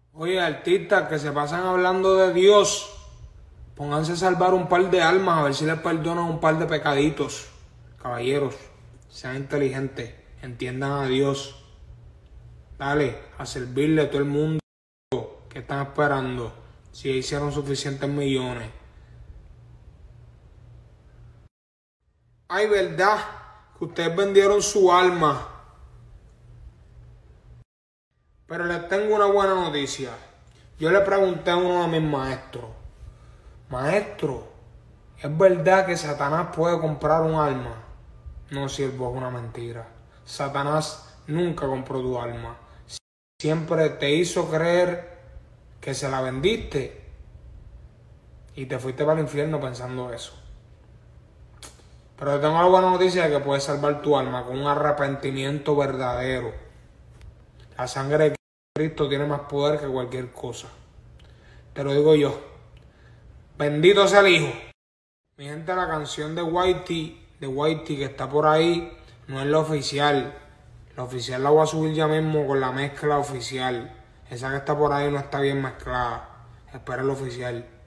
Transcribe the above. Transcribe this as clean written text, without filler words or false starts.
Oye, artistas que se pasan hablando de Dios, pónganse a salvar un par de almas, a ver si les perdonan un par de pecaditos. Caballeros, sean inteligentes, entiendan a Dios. Dale, a servirle a todo el mundo que están esperando, si ya hicieron suficientes millones. Ay, verdad, que ustedes vendieron su alma. Pero les tengo una buena noticia. Yo le pregunté a uno de mis maestros, maestro, ¿es verdad que Satanás puede comprar un alma? No, siervo, es una mentira. Satanás nunca compró tu alma. Siempre te hizo creer que se la vendiste y te fuiste para el infierno pensando eso. Pero te tengo la buena noticia de que puedes salvar tu alma con un arrepentimiento verdadero. La sangre de Cristo tiene más poder que cualquier cosa. Te lo digo yo. Bendito sea el Hijo. Mi gente, la canción de Whitey que está por ahí, no es la oficial. La oficial la voy a subir ya mismo con la mezcla oficial. Esa que está por ahí no está bien mezclada. Espera la oficial.